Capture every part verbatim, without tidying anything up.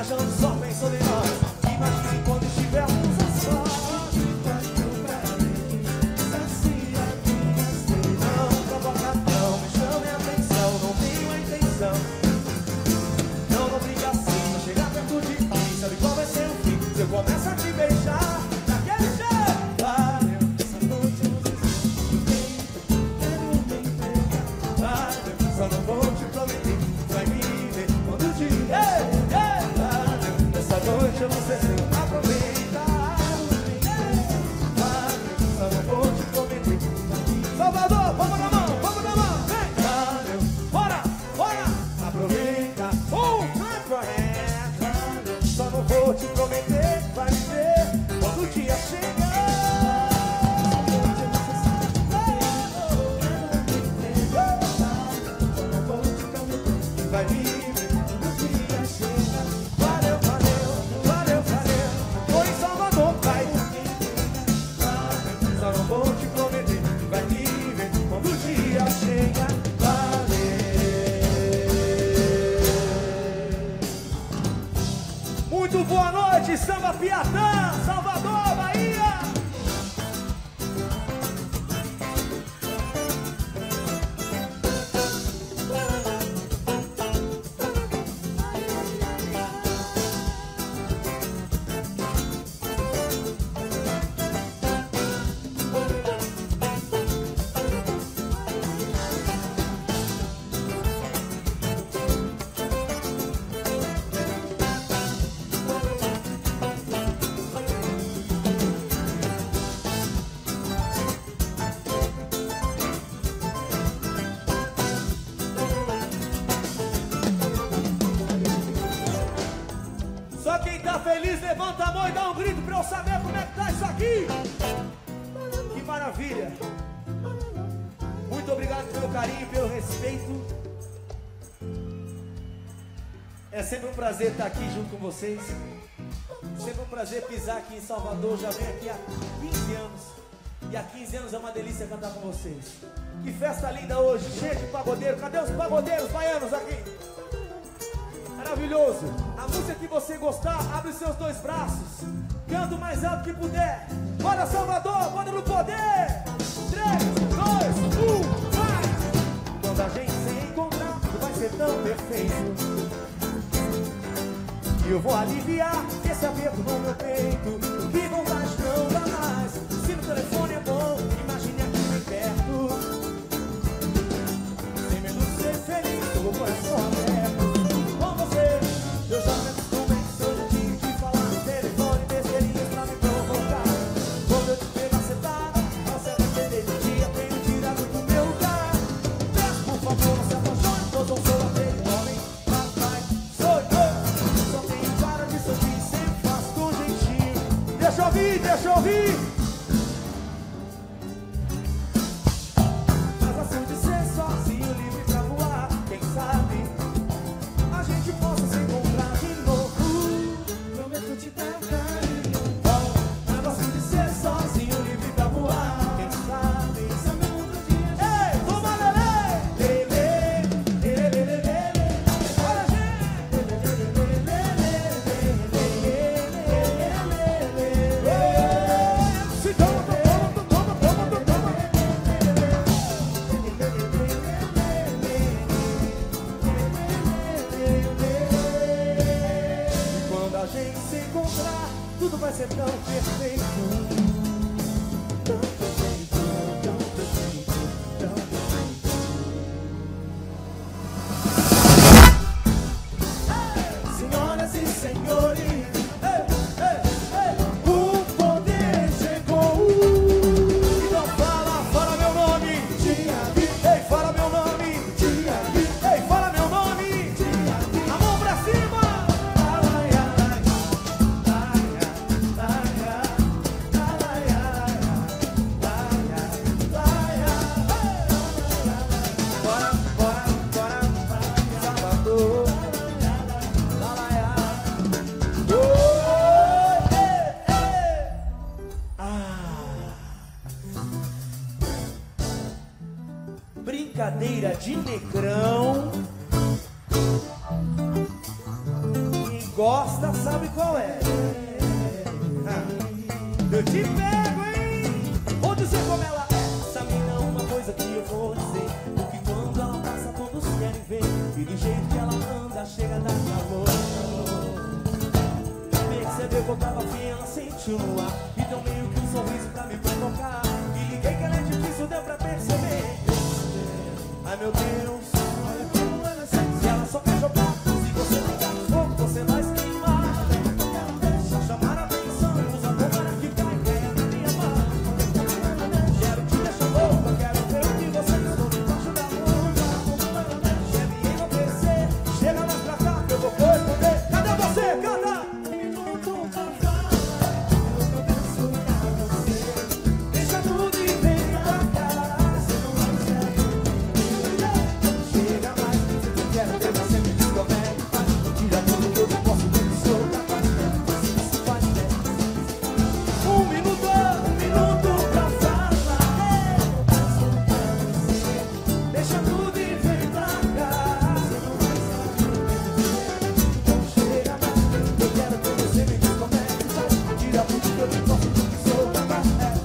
viajando, só pensando em nós. Imagine quando estivermos a sós. Não provoca, não me chame a atenção, não tenho a intenção. Não, não briga assim, não chega perto de mim. Sabe qual vai ser o fim? Se eu começo a te beijar daquele jeito. Valeu, essa noite eu não sei se quero me entregar. Valeu, só não vou te prometer. Vai me ver quando te ei, ei. Valeu, essa noite eu não sei se eu aproveitar. Valeu, só não vou te prometer. Salvador, vamos na mão, vamos na mão. Vem. Valeu, bora, bora. Aproveita. Um, clap your hands. Valeu, só não vou te prometer. Vai me ver quando o dia chegar. Vai me ver quando o dia chegar. Valeu, valeu, valeu, valeu. Tô em Salvador, vai. Só não vou te prometer. Vai me ver quando o dia chegar. Valeu. Muito boa noite, Samba Piatã, Salvador, Bahia. Só quem tá feliz, levanta a mão e dá um grito pra eu saber como é que tá isso aqui. Que maravilha. Muito obrigado pelo carinho, pelo respeito. É sempre um prazer estar aqui junto com vocês. Sempre um prazer pisar aqui em Salvador. Já venho aqui há quinze anos. E há quinze anos é uma delícia cantar com vocês. Que festa linda hoje, cheia de pagodeiro. Cadê os pagodeiros baianos aqui? Maravilhoso. A música que você gostar, abre os seus dois braços. Canta o mais alto que puder. Bora Salvador, bora no poder. Três, dois, um, vai. Quando a gente se encontrar, tudo vai ser tão perfeito. E eu vou aliviar esse aperto no meu peito. Que vontade não dá mais. Se no telefone é bom, imagine aqui bem perto. Sem medo de ser feliz, tô com o coração aberto. Eu já me acostumei, sou de ti, de falar no telefone, besteirinhas pra me provocar. Quando eu te pego acertada, você vai perder de dia, tenho tirado do meu lugar. Peço por favor, não se apaixone, pois não sou aquele homem. Papai, sou eu, só tenho cara de sorrir, sempre faço com jeitinho. Deixa eu ouvir, deixa eu ouvir. Mas assim de ser sozinho, livre pra voar, quem sabe a gente possa se encontrar de novo. Prometo te dar carinho. Mas assim de ser sozinho, livre pra voar, quem sabe sabe um outro dia. Ei, toma lelê, lelê, lelê, lelê, lelê. Olha gente, lelê, lelê, lelê, lelê, lelê. Se toma, toma, toma, toma, toma, toma. Quando a gente se encontrar, tudo vai ser tão perfeito. Tão perfeito, tão perfeito, tão perfeito. Senhoras e senhores, ei, ei, ei, o poder chegou. Então fala, fala meu nome. Ei, fala meu nome. Ei, fala meu nome. A mão pra cima. Brincadeira de negrão. gosta, sabe qual é? Eu te pego, hein? Vou dizer como ela é. Essa mina é uma coisa que eu vou dizer, porque quando ela passa todos querem ver, e do jeito que ela anda chega a dar calor. Percebeu que eu tava afim, ela sentiu no ar, e deu meio que um sorriso pra me provocar. E liguei que ela é difícil, deu pra perceber. Ai meu Deus, olha como ela é sexy. Ela só quer jogar, se você ligar no fogo você vai se queimar. Só chamar a atenção, usa a câmera que cai, ganha na minha mão. Quero te deixar louca, quero ver o que você esconde embaixo da roupa. Quer me enlouquecer, chega mais pra cá que eu vou responder. Cadê você? Canta! Deixa tudo e vem pra cá. Chega mais, eu quero ter você, me diz como é que faz. Tira tudo que eu não posso, tudo sou capaz. Se faz, né? Um minuto, um minuto pra falar. Deixa tudo e vem pra cá. Chega mais, eu quero ter você, me diz como é que faz. Tira tudo que eu não posso, tudo sou capaz.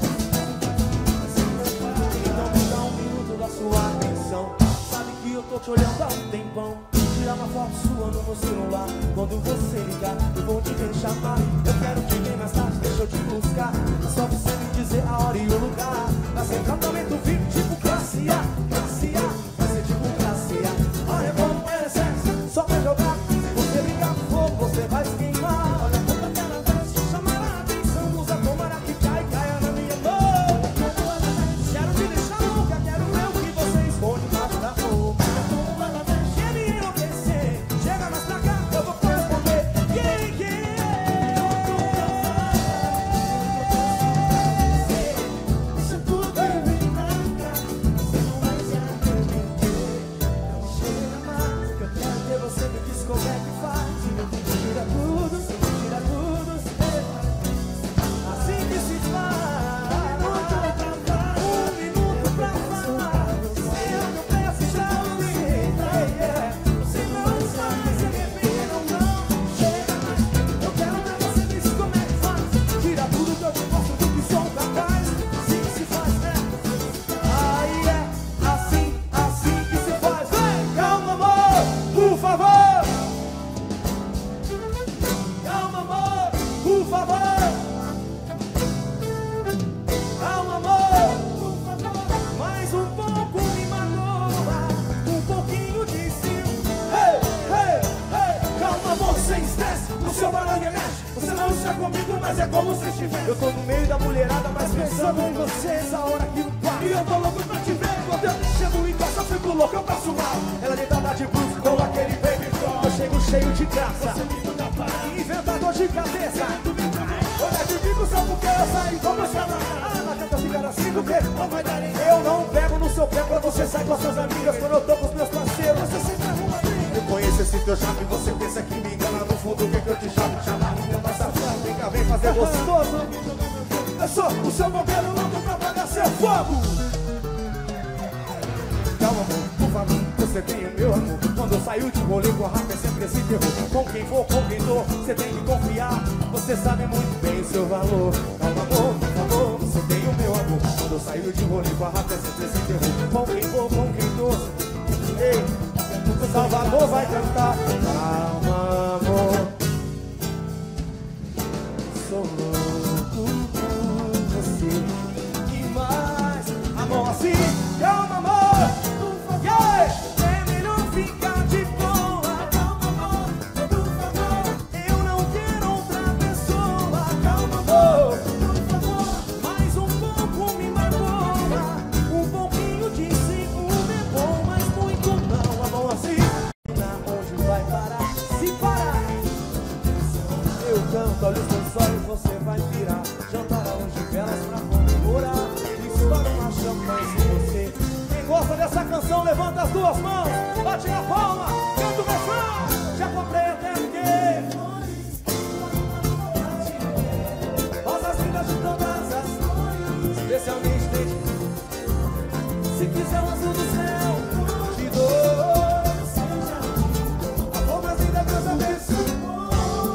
Então me dá um minuto da sua atenção. Sabe que eu tô te olhando há um tempão. Tirar uma foto sua no meu celular. Quando você ligar, eu vou te ver chamar. Eu quero te ver mais tarde, deixa eu te buscar. É só você me dizer a hora e o lugar. Vai ser tratamento V I P, tipo classe A. Classe A, vai ser tipo classe A. Olha como é sexy, só pra jogar. Se você brincar com fogo, você vai se queimar. Olha como aquela vez, chamar a atenção. Usa a câmera que cai, caia na minha mão. Quero te deixar louca, quero ver o que você esconde embaixo da roupa. Quer me enlouquecer, chega mais pra cá, eu vou corresponder. Yeah, yeah. Deixa tudo e vem pra cá, você não vai se arrepender. Chega mais, que eu quero ter você, me diz como é que faz. Tira tudo, tira tudo, assim que se faz. Um minuto pra falar, você é o que eu peço pra você. Você não sabe se arrepender ou não. Chega mais, eu quero ver você, me diz como é que faz. Tira tudo que eu te mostro do que sou capaz. Assim que se faz, né? Aí é assim, assim que se faz. Vem, calma amor, por favor. Calma amor, por favor. Calma amor, mais um pouco me magoa, um pouquinho de ciúme. Hey, hey, hey, calma amor, sem estresse, o seu barulho é mexe. Você não está comigo, mas é como se estivesse. Eu tô no meio da mulherada, mas pensando em você. Essa hora aqui no quarto, e eu tô louco pra te ver. Quando eu chego em casa, eu fico louco, eu passo mal. Ela deitada de blues com aquele baby doll. Eu chego cheio de graça, inventador de cabeça. Olha de bico só porque eu saí com você. Ah, ela tenta ficar assim porque não vai dar ninguém. Eu não pego no seu pé quando você sai com as suas amigas. Quando eu tô com os meus parceiros, você sempre arruma briga. Eu conheço esse teu charme, você pensa que me engana. No fundo, o que que eu te chamo? Chamar minha nossa flor. Vem cá, vem fazer gostoso. Eu sou o seu bombeiro louco pra apagar seu fogo. Calma amor, por favor, você tem o meu amor. Quando eu saio de rolê com a rap é sempre esse terror. Com quem for, com quem tô, você tem que confiar. Você sabe muito bem o seu valor. Calma amor, por favor, você tem o meu amor. Quando eu saio de rolê com a rap é sempre esse terror. Com quem for, com quem tô. Ei, o Salvador vai cantar. Calma amor, sou louco por você. E mais, amor assim. Calma amor. É melhor ficar de boa. Calma amor, por favor. Eu não quero outra pessoa. Calma amor, por favor. Mais um pouco me magoa. Um pouquinho de ciúme é bom, mas muito não. Amor assim, onde vai parar? Se parar, eu canto, olha os seus olhos, você vai virar. Jantar aonde velas pra comemorar. Estoura uma champanhe em você. Gosta dessa canção, levanta as duas mãos, bate na palma, canta o refrão. Já comprei até porque rosas lindas de todas as cores, especialmente desde. Se quiser um azul do céu, te dou. A cor mais linda que eu já vi.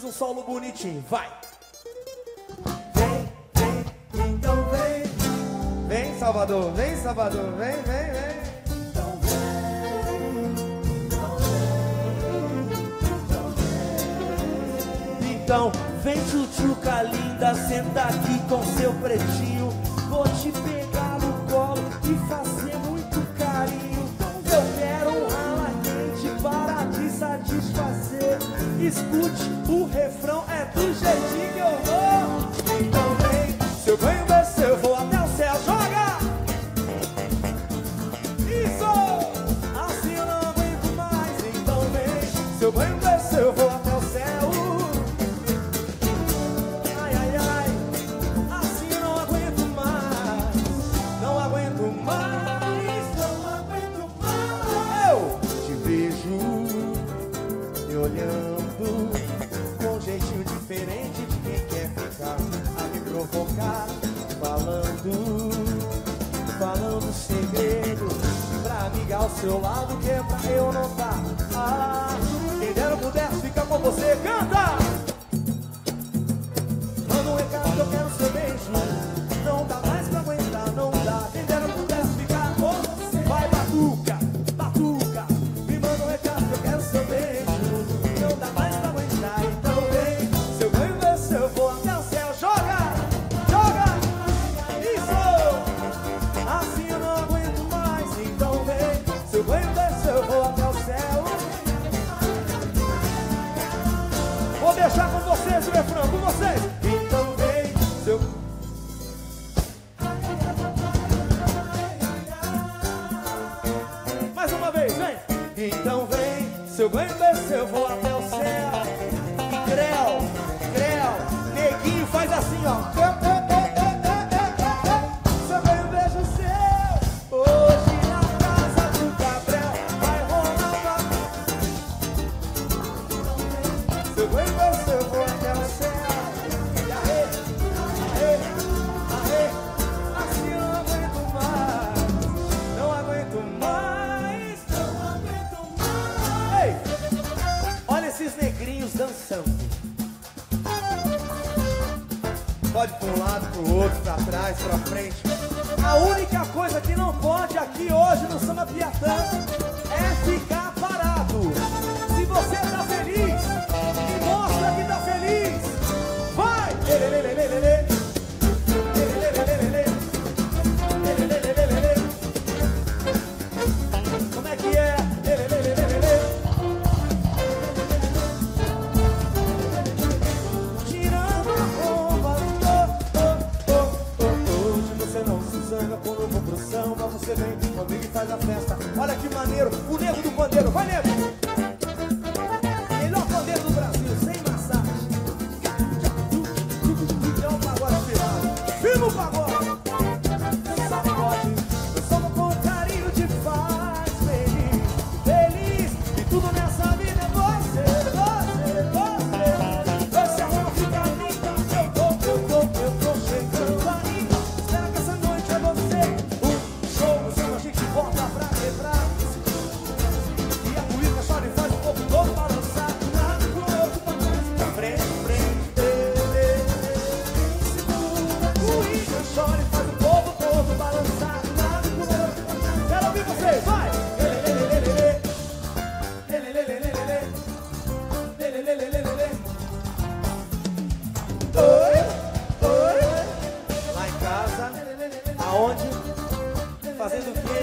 um solo bonitinho, vai. Vem, vem, então vem. Vem, Salvador, vem, Salvador, vem, vem, vem. Então vem. Então vem, tchutchuca linda, senta aqui com seu pretinho. Vou te pegar no colo e fazer muito carinho. Eu quero um rala quente para te satisfazer. Escute, o refrão é do jeitinho que eu vou. Então vem, se eu ganho descer, eu vou até o céu, joga! Isso! Assim eu não aguento mais. Então vem, se eu ganho descer, eu vou até o céu. Ai, ai, ai, assim eu não aguento mais. Não aguento mais, não aguento mais. Eu te vejo me olhando com um jeitinho diferente de quem quer ficar a me provocar, falando, falando segredo pra amiga ao seu lado que é pra eu notar. Ah, quem dera eu pudesse ficar com você, canta! Manda um recado que eu quero seu beijo. Não dá mais pra aguentar, não dá. Quem dera eu pudesse ficar com você. Vai, batuca, batuca. Me manda um recado que eu quero seu beijo. Não dá mais pra aguentar, então vem. Se eu ganho desse, eu vou até o céu. Joga, joga. Isso. Assim eu não aguento mais, então vem. Se eu ganho desse, eu vou até o céu. Vou deixar com vocês o refrão, com vocês. Então vem, se eu... Mais uma vez, vem. Então vem, se eu ganho desse, eu vou até o céu. Creu, creu, neguinho faz assim, ó. Se eu ganho beijo seu, hoje na casa do Gabriel vai rolar uma... Se eu ganho desse, eu vou até o céu. E aê, aê, aê, assim eu não aguento mais. Não aguento mais, não aguento mais. Ei, olha esses negrinhos dançando. Pode para um lado, para o outro, para trás, para frente. A única coisa que não pode aqui hoje no Samba Piatã é ficar parado. Se você tá feliz, me mostra que tá feliz. Vai! Lelelelelelele. Lelelelelelele. Lelelelelelele. Como é que é? Lelelelelelele. Tirando a roupa, oh, oh, oh, oh. Hoje você não se zanga quando eu vou pro samba. Você vem comigo e faz a festa. Olha que maneiro, o nego do pandeiro. Vai, nego! Melhor pandeiro do Brasil, sem massagem. É um pagode afinado. Firma o pagode! Sacode, eu só vou com carinho te faz feliz, feliz. E tudo nessa vida é você, você, você. Esse amor fica lindo. Eu tô, eu tô, eu tô chegando aí. Espera que essa noite é você. Um show, senão a gente volta pra quebrar. E a polícia chora e faz o povo todo balançar. Nada pro outro, pra frente, frente. O polícia chora e faz o povo todo balançar. Nada pro outro. Quero ouvir vocês, vai! Lelelelelele. Lelelelelele. Lelelelelele. Oi, oi. Lá em casa, aonde? Fazendo o quê?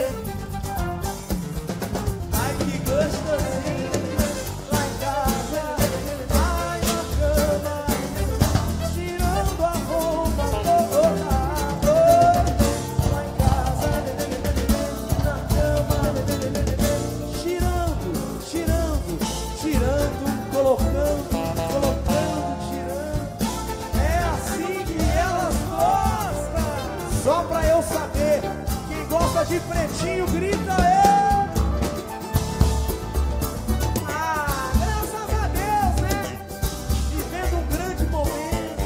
Ai, que gostosinho. Lá em casa, ai, na cama, tirando a roupa toda. Lá em casa, na cama, tirando, tirando, tirando, colocando, colocando, tirando. É assim que elas gostam. Só pra eu saber, quem gosta de pretinho, grita eu. Ah, graças a Deus, né? Vivendo um grande momento.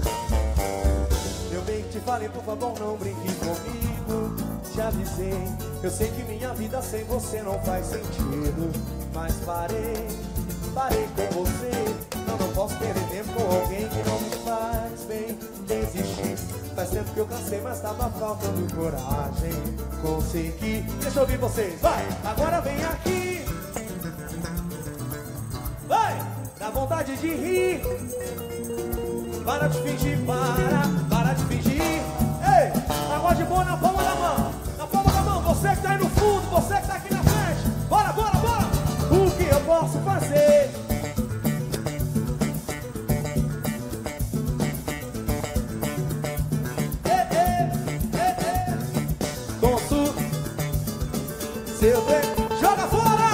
Eu bem que te falei, por favor, não brinque comigo. Te avisei, eu sei que minha vida sem você não faz sentido. Mas parei, parei com você. Não, não posso perder tempo com alguém que não me faz bem. Desistir, faz tempo que eu cansei, mas tava faltando coragem. Consegui, deixa eu ouvir vocês, vai! Agora vem aqui. Vai! Dá vontade de rir. Para de fingir, para, para de fingir. Ei, agora de boa na palma da mão. Na palma da mão, você que tá aí no fundo, você que tá aqui na frente. Bora, bora, bora! O que eu posso fazer? Ei, ei, ei, ei. Tonto, seu bem, joga fora!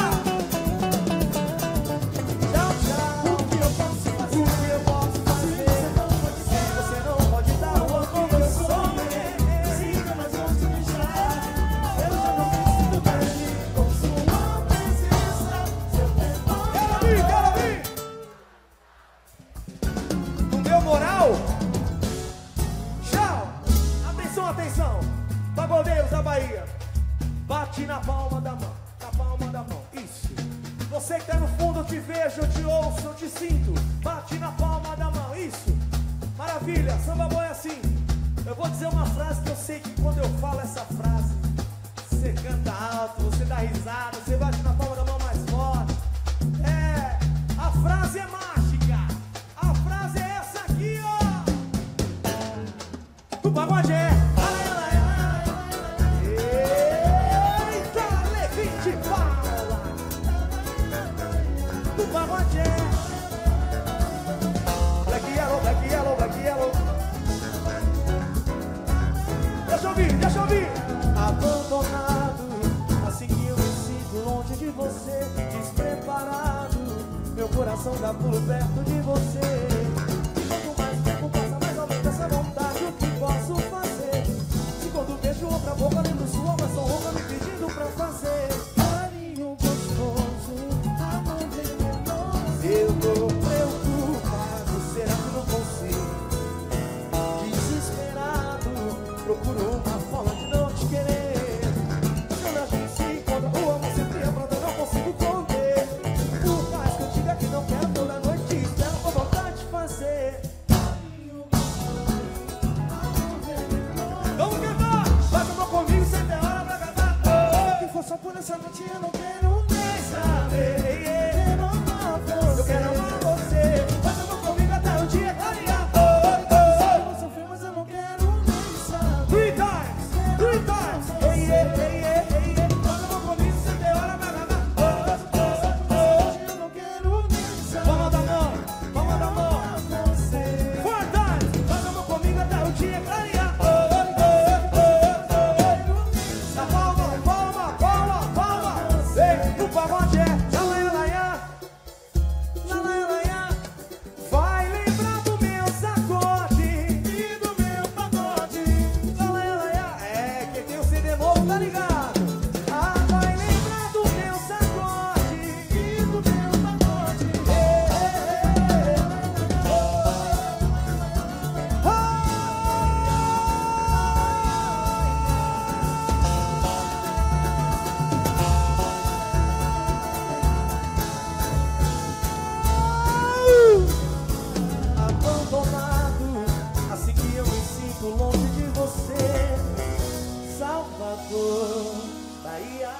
Tchau, tchau. O que eu posso fazer? O que eu posso fazer? Você não pode dar o que eu sou. Siga, mas vamos te deixar. Eu já não preciso mais de com sua presença. Seu tempo. Quero vir, quero vir! Não deu moral? Tchau! Atenção, atenção! Pagodeiros da Bahia. Bate na palma da mão, na palma da mão, isso. Você que tá no fundo, eu te vejo, eu te ouço, eu te sinto. Bate na palma da mão, isso. Maravilha, samba boi é assim. Eu vou dizer uma frase que eu sei que quando eu falo essa frase, você canta alto, você dá risada, você bate na palma da mão mais forte. É, a frase é mágica. A frase é essa aqui, ó. O pagode é... Eita, levite fala. O pagode é... Black Yellow, Black Yellow, Black Yellow. Deixa eu ouvir, deixa eu ouvir. Abandonado, assim que eu me sinto longe de você. Despreparado, meu coração dá pulo perto de você. E quanto mais tempo passa, mais aumenta essa vontade. O que posso fazer? Se quando beijo outra boca, lembro sua, mas sou roupa me pedindo pra fazer carinho gostoso, amor venenoso. Eu tô preocupado, será que não consigo? Desesperado, procuro uma forma de não te querer. Quando a gente se encontra, o amor sempre é pronto, eu não consigo conter. Por mais que eu diga que não quero, toda noite espero com vontade de fazer carinho gostoso, amor venenoso. Vamos cantar! Vai cantar comigo, sem ter hora pra cantar. Se for só por essa noite, eu não quero nem saber. Quero amar você. Eu quero amar você. Vai cantar comigo até o dia clarear. Eu vou sofrer, mas eu não quero nem saber. Three times, three times. Ei, ei, ei, ei, ei. Vai cantar comigo, sem ter hora pra cantar. Eu não quero nem saber. Palma da mão, palma da mão. Four times. Vai cantar comigo até o dia clarear. Na palma, palma, palma, palma. Ei, o pagode é lalaialaiá, lalaialaiá. Vai lembrar do meu sacode e do meu pagode. Lalaialaiá, é quem tem o C D novo, tá ligado? Ah, vai lembrar do meu sacode e do meu pagode. Ei, ei, ei, abandonado, assim que eu me sinto longe de você. Salvador, Bahia.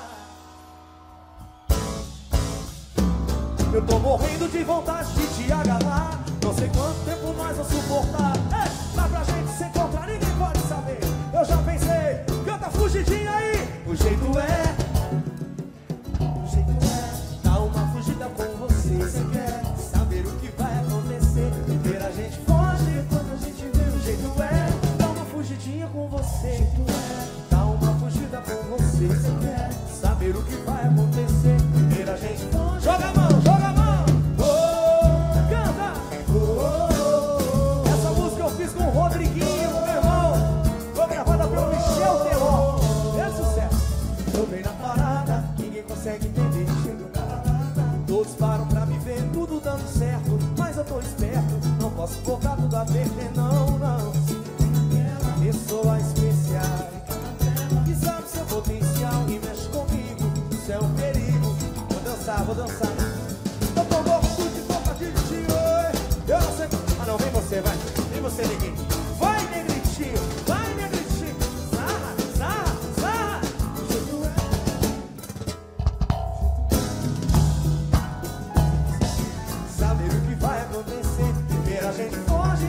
Eu tô morrendo de vontade de te agarrar. Não sei quanto tempo mais eu suportar. É, dá pra gente se encontrar, ninguém pode saber. Eu já pensei, canta fugidinha aí. O jeito é, o jeito é dar uma fugida com você. Você quer saber o que vai acontecer? Primeiro a gente foge, depois a gente vê. O jeito é dar uma fugidinha com você. O jeito é dar uma fugida com você. Você quer saber o que vai acontecer? Primeiro a gente foge. Joga a mão, joga a mão. Oh, canta. Oh, oh, oh. Essa música eu fiz com o Rodriguinho, meu irmão. Foi gravada pelo Michel Teló. É sucesso. Tô bem na parada, ninguém consegue entender. Chego na parada, todos param pra me ver, tudo dando certo. Mas eu tô esperto, não posso colocar tudo a perder, não, não. Pessoa especial, que sabe seu potencial e mexe comigo. Isso é um perigo. Vou dançar, vou dançar. Eu tô louco de vontade de ti, oi.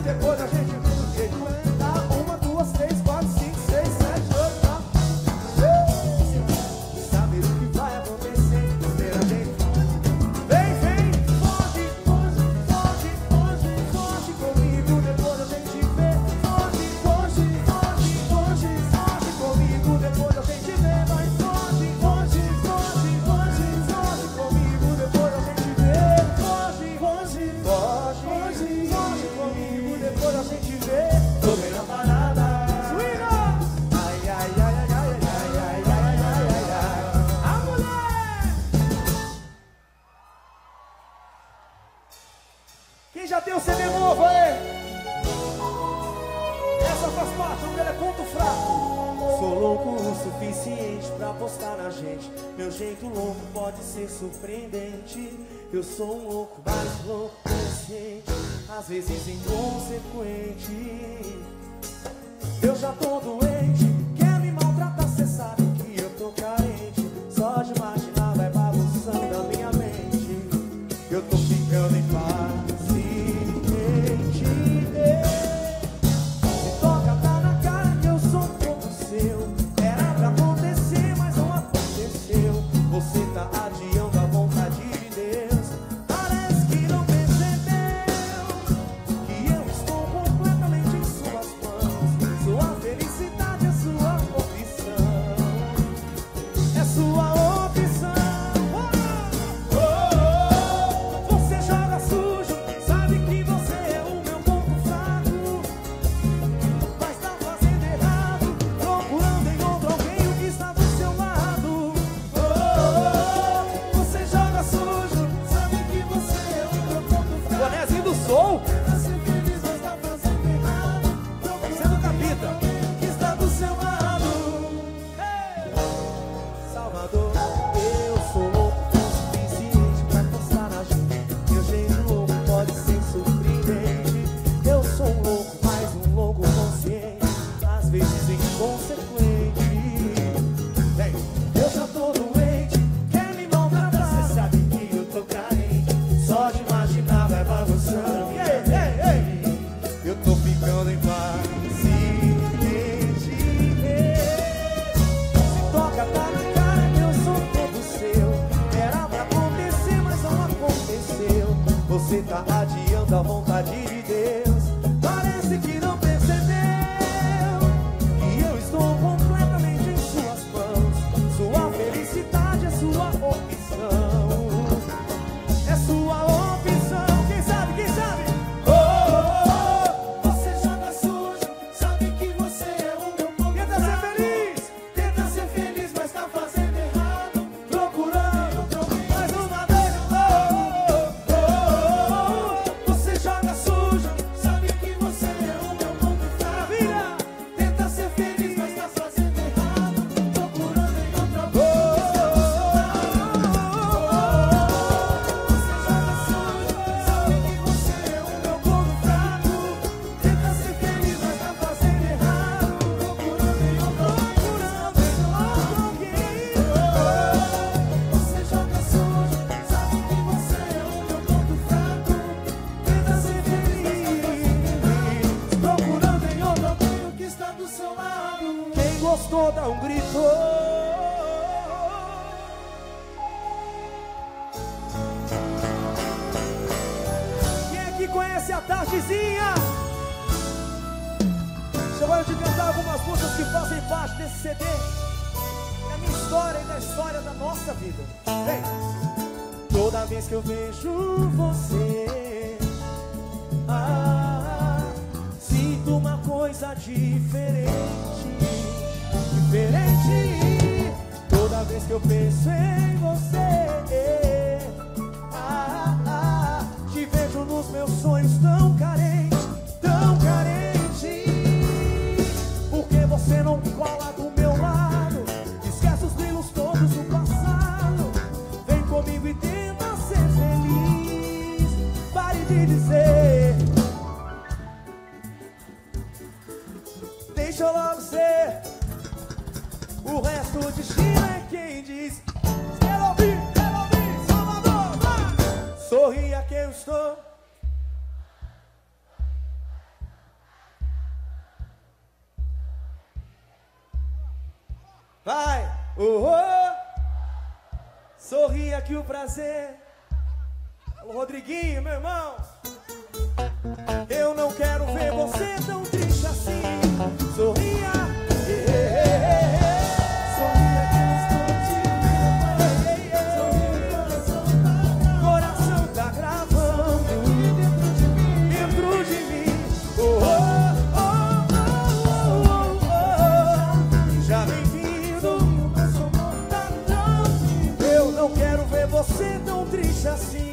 depois a gente vê do jeito é. Tá, uma, duas, três, quatro, cinco, seis, sete, oito, nove. Saber o que vai acontecer, ver a gente. Vem, vem, foge, foge, foge, foge, foge comigo, depois a gente vê. Foge, foge, foge, foge, foge comigo, depois a gente vê. Vai, foge, foge, foge, foge, foge comigo, depois a gente vê. Foge, foge, foge, foge, foge comigo, depois a gente vê. Tô bem na parada. Swinga! Ai, ai, ai, ai, ai, ai, ai, ai, ai, ai, ai. A mulher! Quem já tem o C D novo aí? Essa faz parte, o dele é ponto fraco. Sou louco o suficiente pra apostar na gente. Meu jeito louco pode ser surpreendente. Eu sou um louco, mais louco consciente, às vezes inconsequente. Eu já tô doente, quer me maltratar, cê sabe que eu tô carente. Só de imaginar vai bagunçando a minha mente. Eu tô ficando impaciente. Se toca, tá na cara que eu sou um pouco seu. Era pra acontecer, mas não aconteceu. Você tá adiando a vontade de Deus. Parece que não percebeu que eu estou completamente em suas mãos. Sua felicidade é sua opção. É sua opção. Oh, oh, oh. Você joga sujo, sabe que você é o meu ponto fraco, mas tá fazendo errado, procurando em outro alguém o que está do seu lado. Oh, oh, oh. Você joga sujo, sabe que você é o meu ponto fraco. Bonézinho do Sol. Tenta ser feliz, mas tá fazendo errado, procurando capita que está do seu lado. Hey! Salvador, eu sou louco o suficiente pra apostar na gente. Meu jeito louco pode ser surpreendente. Eu sou um louco, mais um louco consciente, às vezes inconsequente. Vem, eu já tô doente, quer me maltratar, cê sabe que eu tô carente. Só de imaginar vai bagunçando. Ei, ei, ei. Eu tô ficando impaciente. Se toca, tá na cara que eu sou todo seu. Era pra acontecer, mas não aconteceu. Você tá adiando a vontade de Deus. Parece que não percebeu que eu estou completamente em suas mãos. Sua felicidade é sua opção. É sua opção. Quem sabe, quem sabe? Oh, oh, oh. Você joga sujo, sabe que você é o meu ponto fraco. Tenta ser feliz, tenta ser feliz, mas tá fazendo errado, procurando mais uma vez. Oh, oh, oh, oh. Você joga sujo, sabe que você é o meu ponto fraco. Tenta ser feliz, mas tá fazendo errado, procurando em outra coisa. Você joga sujo, sabe que você é o meu ponto fraco. Tenta ser feliz, mas tá fazendo errado, procurando em outra coisa. Você joga sujo, sabe que você é o meu ponto fraco. Tenta ser feliz, procurando em outro alguém que está do seu lado. Quem gostou dá um grito. Quem aqui conhece a Tardezinha? Chegou a de cantar algumas músicas que fazem parte desse C D. É a minha história e da história da nossa vida. Vem! Toda vez que eu vejo você, ah, sinto uma coisa diferente, diferente. Toda vez que eu penso em você, ah, ah, te vejo nos meus sonhos tão carente, tão carente. Porque você não cola do meu lado, esquece os brilhos todos do passado. Vem comigo e tenta ser feliz. Pare de dizer, deixa eu logo ser. O resto de China é quem diz. Quero ouvir, quero ouvir, Salvador, vai! Sorria que eu estou. Vai! Oh, oh. Sorria que o prazer. Alô, Rodriguinho, meu irmão. Eu não quero ver você tão triste assim. Sorria. Eh, eh, eh, eh. Sorria que eu estou te vendo. Sorria, coração, coração tá gravando dentro de mim, dentro de mim. Oh, oh, oh, oh, oh, oh. Já vem vindo. Eu não quero ver você tão triste assim.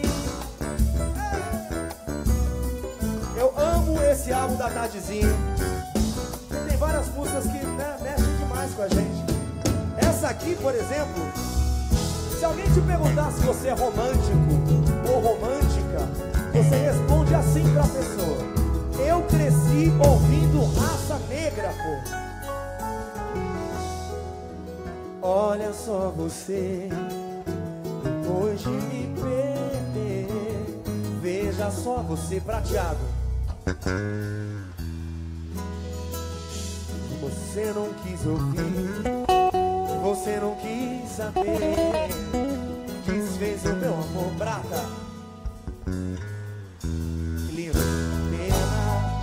Eu amo esse álbum da Tardezinha. Tem várias músicas que, né, mexem demais com a gente. Essa aqui, por exemplo, se alguém te perguntar se você é romântico ou romântica, você responde assim pra pessoa: eu cresci ouvindo Raça Negra, pô. Olha só você, depois de me perder, veja só você, Prateado. Você não quis ouvir, você não quis saber, desfez o meu amor, prata. Que lindo. Pena.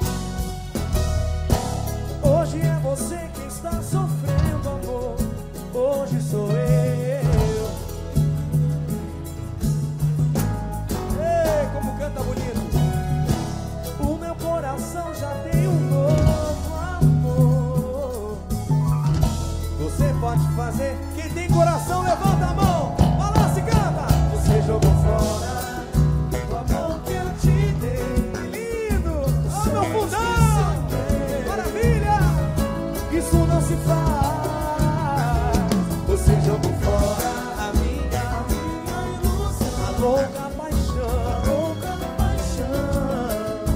Hoje é você quem está sofrendo, amor. Hoje sou eu. Ei, como canta bonito. O meu coração já tem um novo amor. Você pode fazer. Quem tem coração, levanta a mão. Balança e canta. Você jogou fora o amor que eu te dei. Lindo. Ó, meu fundão. Maravilha. Isso não se faz. Você jogou fora a minha, a minha ilusão. A louca paixão, louca paixão.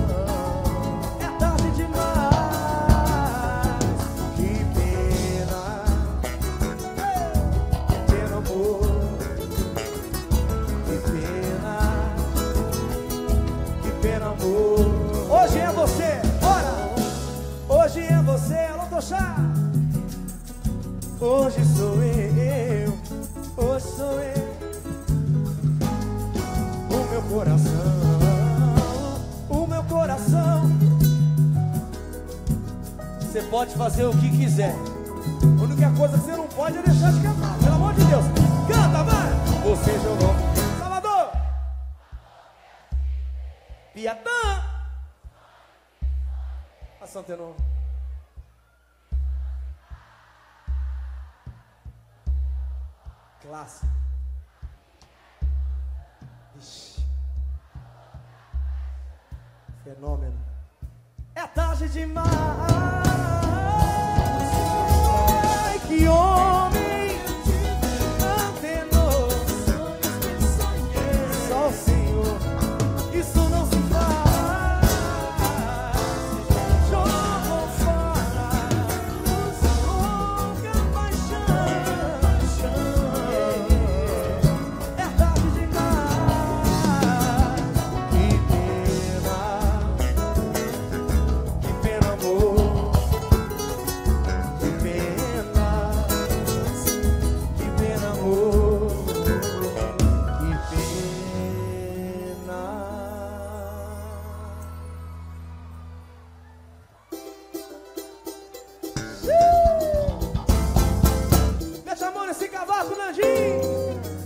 É tarde demais. Que pena. Que pena, amor. Que pena. Que pena, amor. Hoje é você, bora. Hoje é você, alô, Tochá. Hoje sou eu, hoje sou eu. O meu coração, o meu coração. Você pode fazer o que quiser. A única coisa que você não pode é deixar de cantar, pelo amor de Deus. Canta, vai! Você jogou Salvador, Piatã, a Santenor. Clássico. Ixi. Fenômeno. É tarde demais. Ai, que homem antenou. Só o Senhor. Isso não se faz. Jogou fora louca paixão. É tarde demais. Que pena. Que pena, amor. Que pena. Que pena, amor. Que pena. Mete a mão nesse cavaco, Nandinho.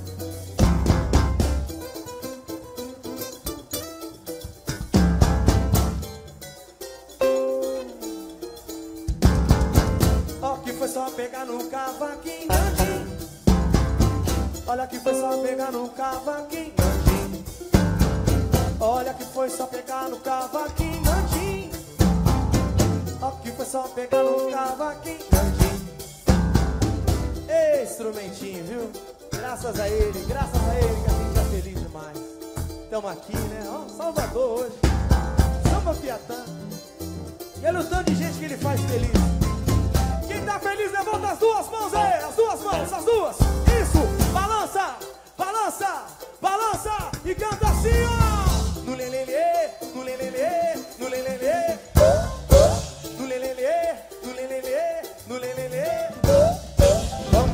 Ó, que foi só pegar no cavaquinho, Nandinho. Olha que foi só pegar no cavaquinho, Nandinho. Olha que foi só pegar no cavaquinho, Nandinho. Ó, que foi só pegar no cavaquinho, Nandinho. Ei, instrumentinho, viu? Graças a ele, graças a ele que a gente tá feliz demais. Tamo aqui, né? Ó, Salvador hoje. Samba Piatã. E olha o tanto de gente que ele faz feliz. Quem tá feliz, levanta as duas mãos aí. As duas mãos, as duas. Isso, balança, balança, balança. E canta assim, ó. No lelelê, no lelelê, no lelelê. No lelelê, no lelelê, no lelelê. Vamos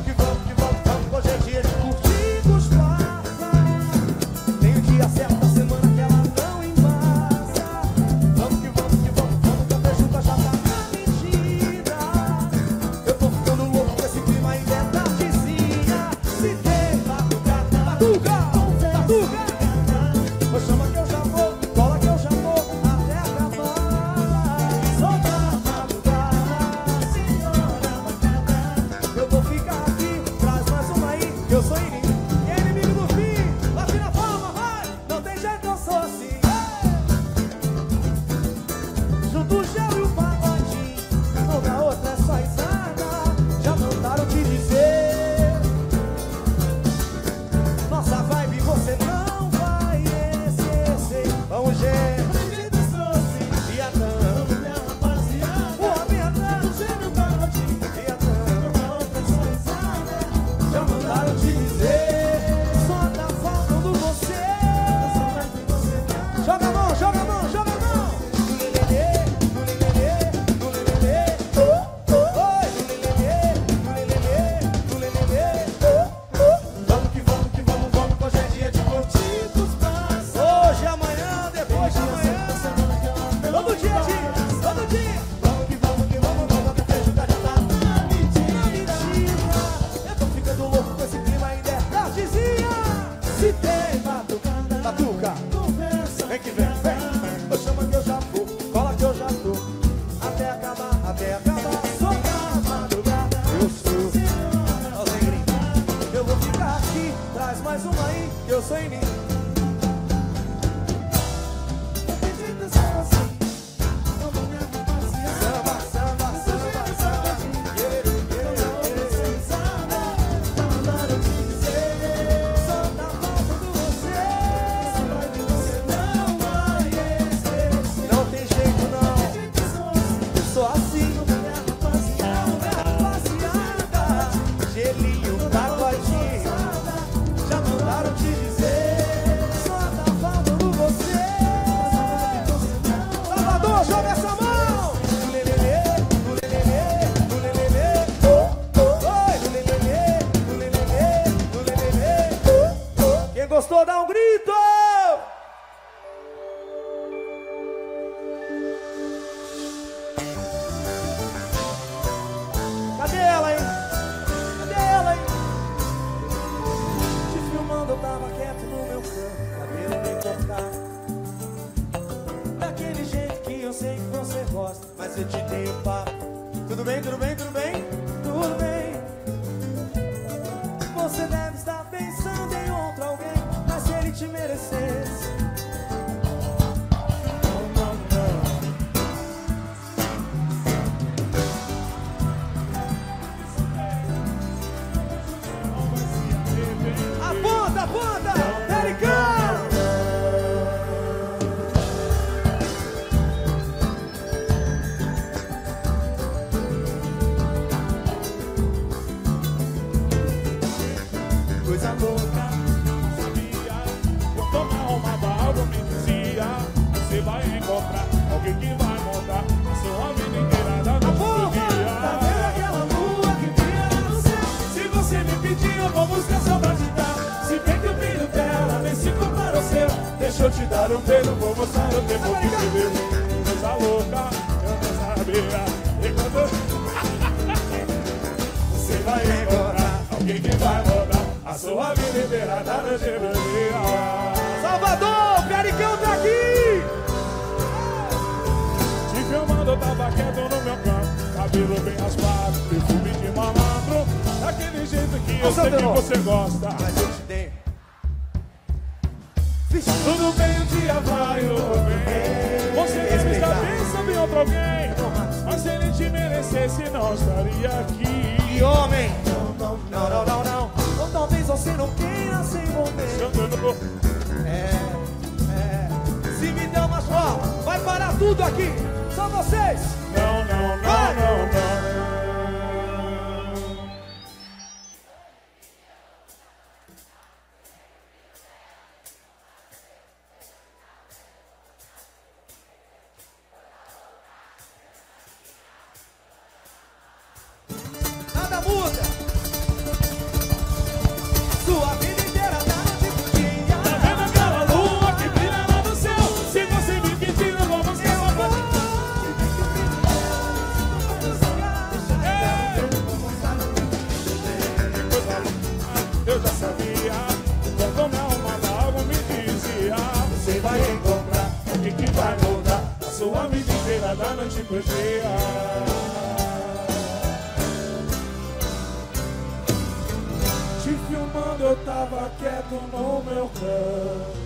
Vem que vem, vem. Eu chamo que eu já vou, cola que eu já tô. Até acabar, até acabar. Só na madrugada. Eu sou. Ó, negrinho. Eu vou ficar aqui. Traz mais uma aí, que eu sou em mim. Gostou? Dá um grito! Cadê ela, hein? Cadê ela, hein? Te filmando, eu tava quieto no meu canto, cabelo bem cortado. Daquele jeito que eu sei que você gosta, mas eu te dei o papo. Tudo bem, tudo bem, tudo bem? Tudo bem. Você deve estar pensando em outro alguém, mas se ele te merecesse. Não, não, não. Aponta, aponta! Pericão! Coisa louca. Sabia, quando me arrumava algo me dizia: você vai encontrar alguém que vai mudar a sua vida inteira da noite do dia. Tá vendo aquela lua que brilha no céu? Se você me pedir, eu vou buscar só pra te dar. Se bem que o brilho dela nem se compara ao seu, deixa eu te dar um beijo, vou mostrar o tempo que te vejo. Coisa louca, eu não sabia. E quando você vai encontrar alguém que vai mudar a sua vida inteira da noite do dia. Salvador, o Pericão tá aqui! Te filmando, eu tava quieto no meu canto, cabelo bem raspado, perfume de malandro, daquele jeito que eu sei que você gosta. Mas eu te dei. Tudo bem, o dia vai ou vem. Você deve estar pensando em outro alguém, mas se ele te merecesse, não estaria aqui. Que homem! Não, não, não, não, não, não. Ou talvez você não queira se envolver. É, é. Se me der uma ó, vai parar tudo aqui. Só vocês. Não, não, não, vai. não, não. Nada muda. Sua vida inteira tá no tipo dia. Tá vendo aquela lua que brilha lá no céu? Se você me pedir, eu vou buscar só pra te eu já sabia, quando me arrumava algo me dizia: Você vai encontrar o que que vai mudar a sua vida inteira da noite pro dia. Te filmando, eu tava quieto no meu canto.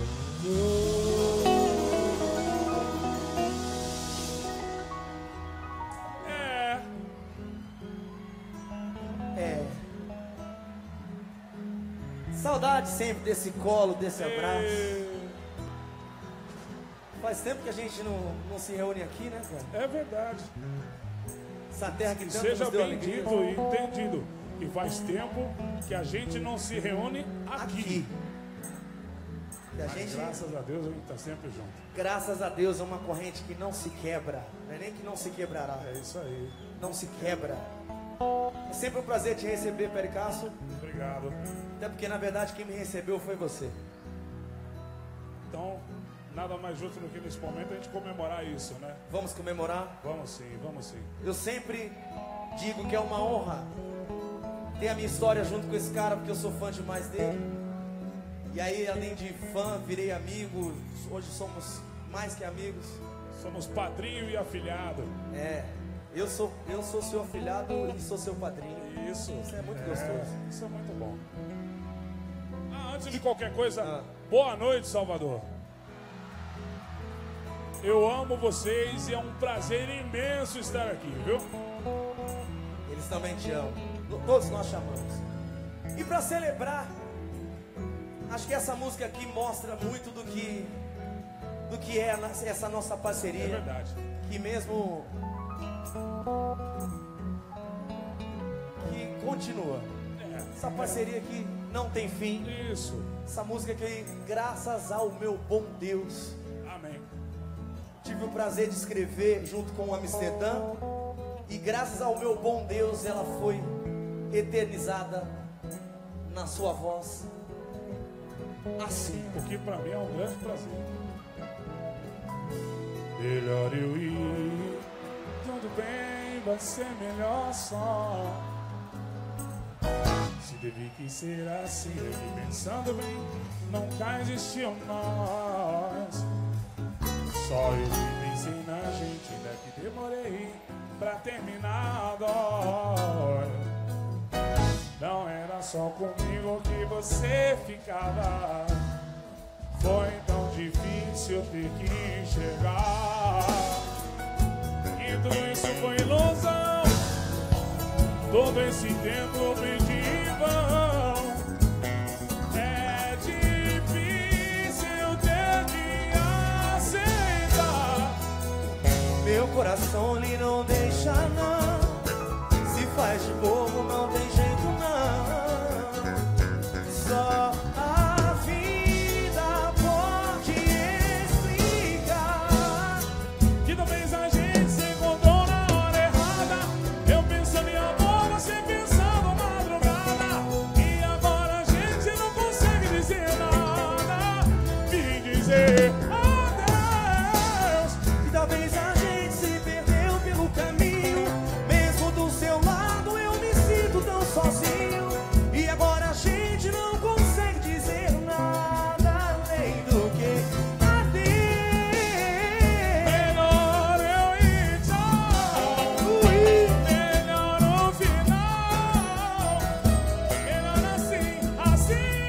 É. É. Saudade sempre desse colo, desse abraço. Faz tempo que a gente não, não se reúne aqui, né, cara? É verdade. Essa terra que tanto Seja nos deu bem alegria. dito e entendido que faz tempo que a gente não se reúne aqui. Aqui. E a Mas gente, graças a Deus, a gente está sempre junto. graças a Deus, é uma corrente que não se quebra. Não é nem que não se quebrará. É isso aí. Não se quebra. É sempre um prazer te receber, Pericasso. Obrigado. Até porque, na verdade, quem me recebeu foi você. Então, nada mais justo do que nesse momento a gente comemorar isso, né? Vamos comemorar? Vamos sim, vamos sim. Eu sempre digo que é uma honra ter a minha história junto com esse cara, porque eu sou fã demais dele. E aí, além de fã, virei amigo. Hoje somos mais que amigos. Somos padrinho e afilhado. É, eu sou, eu sou seu afilhado e sou seu padrinho. Isso. Isso é muito é, gostoso. Isso é muito bom. Ah, antes de qualquer coisa, Ah. boa noite, Salvador. Eu amo vocês e é um prazer imenso estar aqui, viu? Eles também te amam. Todos nós chamamos. E para celebrar, acho que essa música aqui mostra muito do que do que é essa nossa parceria. É verdade. Que mesmo que continua. É. Essa parceria que não tem fim. Isso. Essa música que, graças ao meu bom Deus, Amém. tive o prazer de escrever junto com o Amsterdã. E graças ao meu bom Deus, ela foi eternizada na sua voz. Assim. O que pra mim é um grande prazer. Melhor eu ir. Tudo bem, vai ser melhor só. Se teve que ser assim, eu pensando bem, nunca existiu nós. Só eu que pensei na gente, ainda que demorei pra terminar agora. Não era só comigo que você ficava. Foi tão difícil ter que enxergar que tudo isso foi ilusão. Todo esse tempo eu perdi em vão. É difícil ter que aceitar. Meu coração lhe não deixa não. Se faz de bobo não tem jeito não. Só a vida pode explicar. Que talvez a gente se encontrou na hora errada. Eu pensando em amor, você pensando madrugada. E agora a gente não consegue dizer nada. Me dizer adeus. E talvez a gente se perdeu pelo caminho. Mesmo do seu lado eu me sinto tão sozinho. E agora a gente não consegue dizer nada além do que adeus. Melhor eu ir, tchau. Melhor no final. Melhor assim, assim.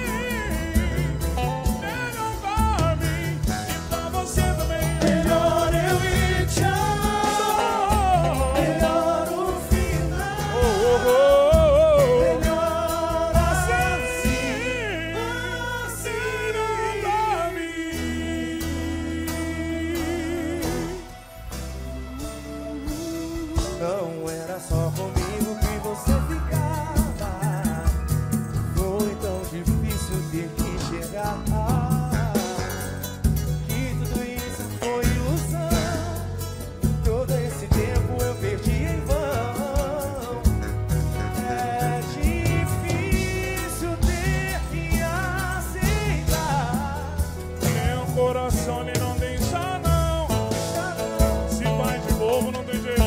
Melhor pra mim e pra você também. Melhor eu ir, tchau. Melhor no final. Oh, oh, oh. Melhor assim, assim. Melhor pra mim. Não era só comigo que você ficava. Foi tão difícil ter que chegar. Que tudo isso foi ilusão. Todo esse tempo eu perdi em vão. É difícil ter que aceitar. Meu coração ele não deixa não. Se vai de novo não tem jeito.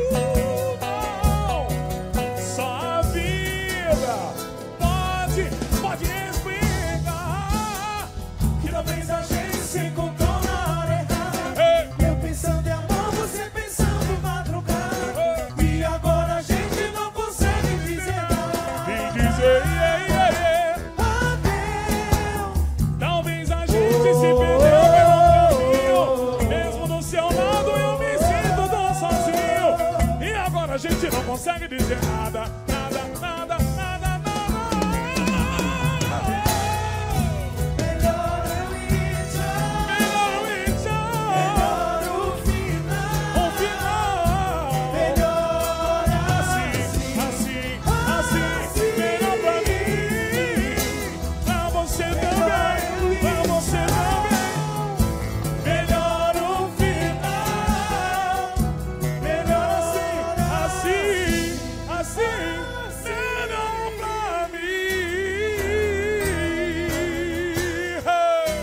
Não. Só a vida pode, pode explicar. Que talvez a gente se encontrou na hora errada. Ei. Eu pensando em amor, você pensando madrugada. E agora a gente não consegue dizer nada. Me dizer yeah, yeah, yeah. Adeus. Talvez a gente se perdeu pelo caminho. Mesmo do seu lado eu me sinto tão sozinho. E agora a gente não consegue dizer nada. Nada, nada, nada, nada. Melhor eu ir, tchau. Melhor eu ir, tchau. Melhor o final. O final. Melhor Assim, assim, assim. Melhor pra mim. Pra você também. Pra você também. Melhor o final. melhor Assim, assim. Melhor pra mim. Hey.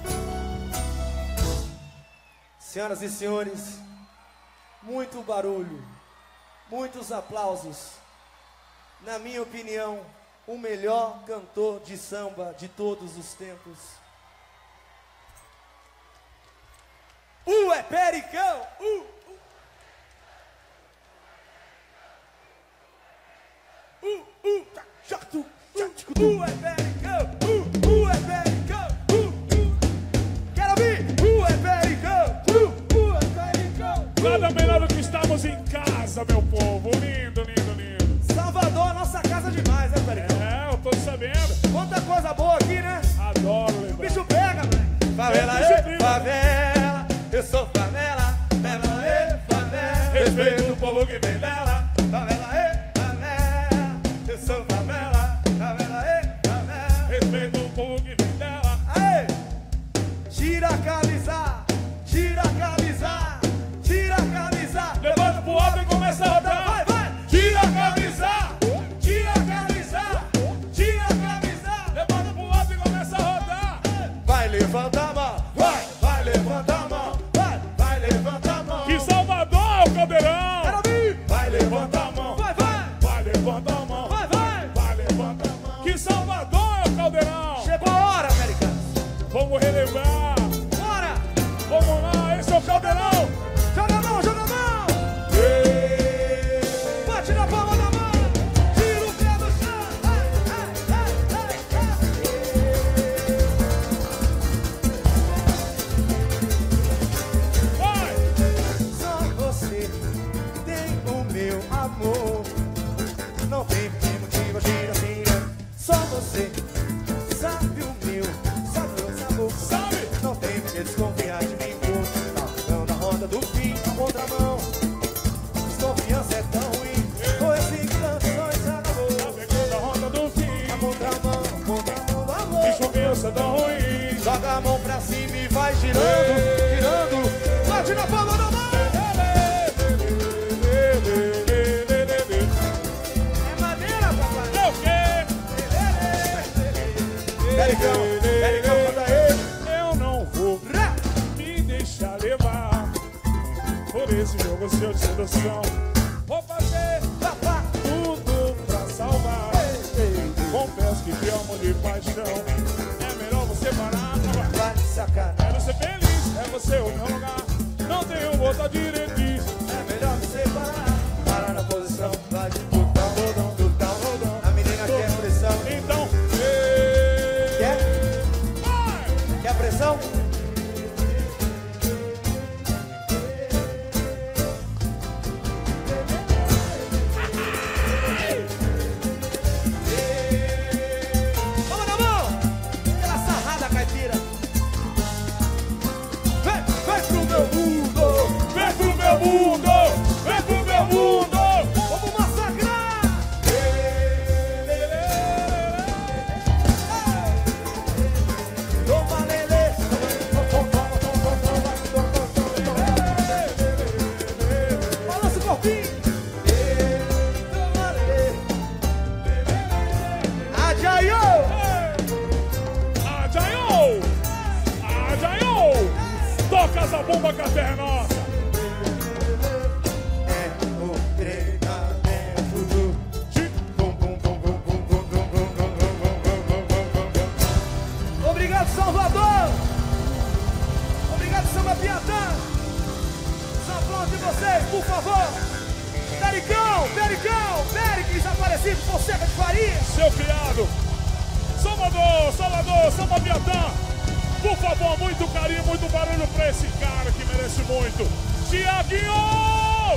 Senhoras e senhores, muito barulho, muitos aplausos. Na minha opinião, o melhor cantor de samba de todos os tempos. Uh, é Pericão! Uh, uh. Uh, uh, tá, chato, uh, uh, é Pericão! Uh, uh, é Pericão! Uh, uh. Quero ouvir! Uh, é Pericão! Uh, uh, é Pericão! Nada melhor do que estamos em casa, meu povo. Lindo, lindo, lindo. Salvador, nossa casa demais, né, Pericão? É, eu tô sabendo. Quanta coisa boa aqui, né? Adoro O lembrar. bicho pega, moleque. Favela, É, é, favela, eu sou favela. Favela, é, favela, respeito o povo que vem dela. Favela, é, favela, eu sou favela. Favela, é, favela, Respeito o povo que vem dela. aê! Tira a camisa, tira a camisa, tira a camisa. Levanta pro alto e começa a rodar. Vai, vai! Tira a camisa, tira a camisa, tira a camisa. Levanta pro alto e começa a rodar. Vai, levanta a mão, vai, vai, levanta a mão, vai, vai, levanta a mão. Que Salvador, o Caldeirão. Quero ouvir! Vai, levanta a mão. Vai, vai! Vai, levanta a mão. Vai, vai! Vai, levanta a mão. Que Salvador, o Caldeirão. Chegou a hora, americanos! Vamos relembrar. Bora! Vamos lá, esse é o Caldeirão. Joga a mão, joga a mão! Bate na palma da mão! Tira o pé do chão! Ai, ai, ai, ai, Vai. ai. Só você tem o meu amor. Não tem motivo, gira, gira. Só você sabe o meu sabor, sabor. Sabe? Não tem que desconfiar de mim, pô. Tá ficando a roda do fim, a contramão. Desconfiança é tão ruim. Foi assim que canções acabou. Tá pegando a roda do fim. A contramão, a contramão do amor. Que chuvinha tão ruim. Joga a mão pra cima e vai girando, girando. Bate na palma da mão. É maneira, papai. É o quê? Pericão, Pericão, canta aí. Eu não vou Rá. me deixar levar por esse jogo seu de sedução. Vou fazer Papá. tudo pra salvar. Confesso que te amo de paixão. É melhor você parar pra lá. Vai sacanagem. Quero ser feliz, é você o meu lugar. Não tenho vontade diretriz. É melhor você parar. Parar na posição. Vai de tutão, rodão, tutão, rodão. A menina quer pressão. Então, Quer? vai! Quer pressão? Palma na mão! Aquela sarrada caipira. Vem, vem pro meu mundo! Vem pro meu mundo! Vem pro meu mundo! Vamos massacrar! Toma lelê! Balança o corpinho! Toma lelê! Ajaiô! Ajaiô! Ajaiô! Toca essa bomba que a terra é nossa! É o treinamento do bum, bum, bum, bum, bum, bum, bum, bum, bum, bum, bum, bum, bum, bum. Obrigado, Salvador! Obrigado, Samba Piatã! Só aplauso de vocês, por favor! Pericão, Pericão, Peric desaparecido, Fonseca de Faria! Seu criado! Salvador, Salvador, Samba Piatã! Por favor, muito carinho, muito barulho pra esse cara que merece muito! Tiaguinho!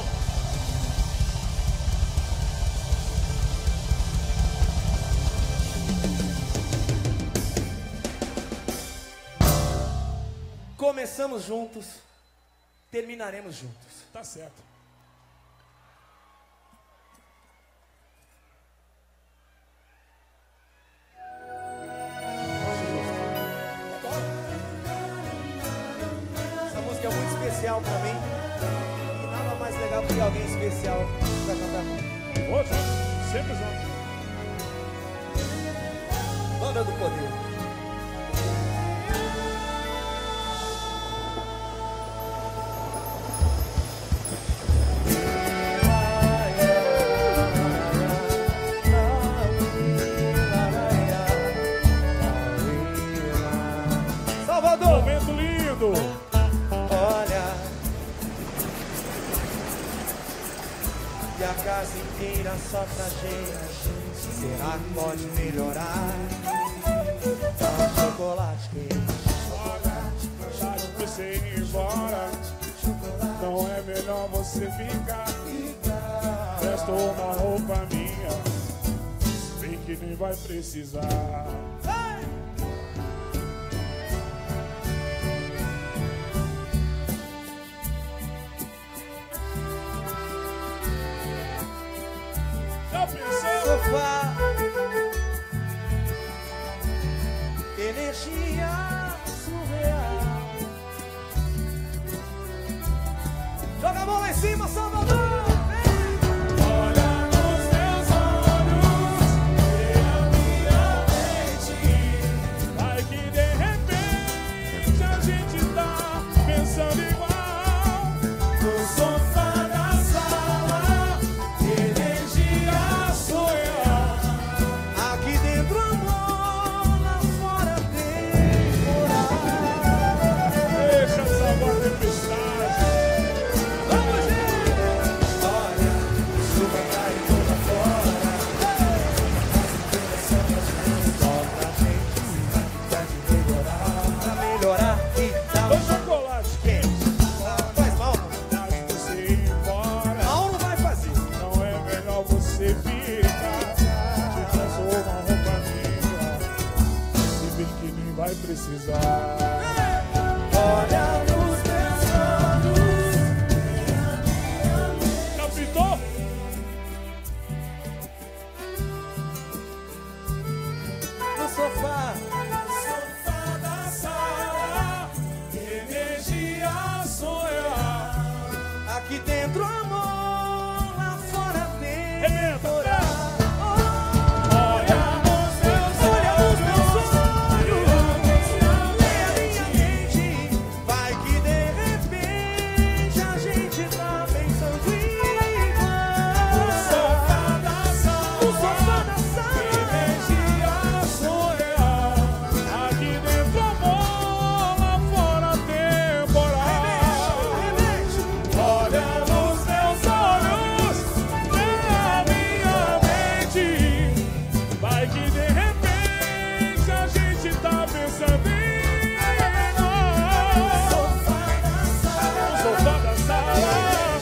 Começamos juntos, terminaremos juntos. Tá certo. Essa música é muito especial pra mim. E nada mais legal do que alguém especial pra cantar comigo. Ô, junto, sempre junto. Banda do Poder. queira só pra gente. Será que pode melhorar? Dá um chocolate quente. Tá de você ir embora. Não é melhor você ficar. Presta uma roupa minha. Sei que nem vai precisar. Sofá, energia surreal. Joga a mão lá em cima, Salvador. Olha nos meus olhos, vê a minha mente. Vai que de repente a gente tá pensando igual. No sofá da sala, energia surreal. Aqui dentro amor, lá fora temporal. Deixa essa voz tempestade. Vamos, gente! Olha, chuva caindo lá fora. Só pra gente pode melhorar. Pra melhorar e dar Dois chocolates quentes. faz mal, mano. Dá de você ir embora. Mal não vai fazer. Não é melhor você ficar. Te peço uma roupa minha. Se bem que nem vai precisar. Olha nos meus olhos. Captou? No sofá. Sofá da sala, energia surreal. Aqui dentro amor, lá fora Rebenta. temporal. Olha nos meus Olha nos meus olhos. olhos, lê a minha mente. Vai que de repente a gente tá pensando igual. Sofá da sala, O sofá da sala. energia surreal. Aqui dentro amor, lá fora temporal. Remete. Olha nos meus olhos, vê a minha mente. Vai que de repente a gente tá pensando em nós. Sofá da sala. Sofá da sala.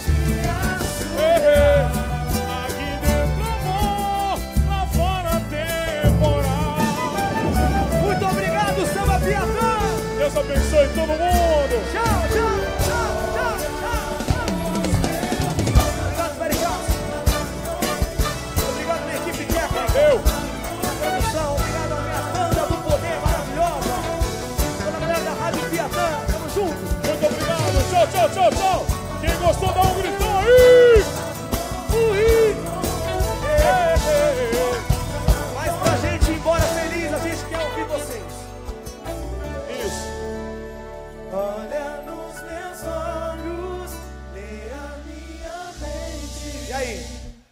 Eh, Aqui dentro amor, lá fora temporal. Muito obrigado, Samba Piatã. Deus abençoe todo mundo. Tchau, tchau, tchau, tchau, tchau. Obrigado, Vericaço. Obrigado, minha equipe técnica. Eu. Produção, obrigado à minha banda do poder maravilhosa. Toda a galera da Rádio Piatã, tamo junto. Muito obrigado. Tchau, tchau, tchau, tchau. Quem gostou, dá um gritão aí. Ui! Eh, eh, eh. Mas pra gente ir embora feliz, a gente quer ouvir vocês. Isso. Olha nos meus olhos, lê a minha mente. E aí?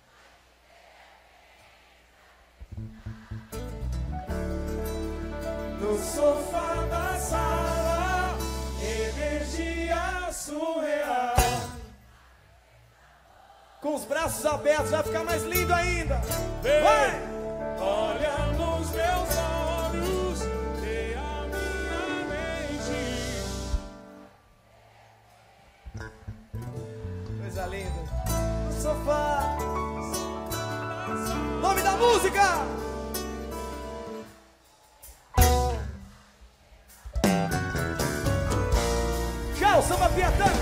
No sofá da sala, energia surreal. Com os braços abertos vai ficar mais lindo ainda. Vem. Vai! Olha nos meus olhos, vê a minha mente. Coisa linda. No sofá. Nome da música! Tchau, Samba Piatã!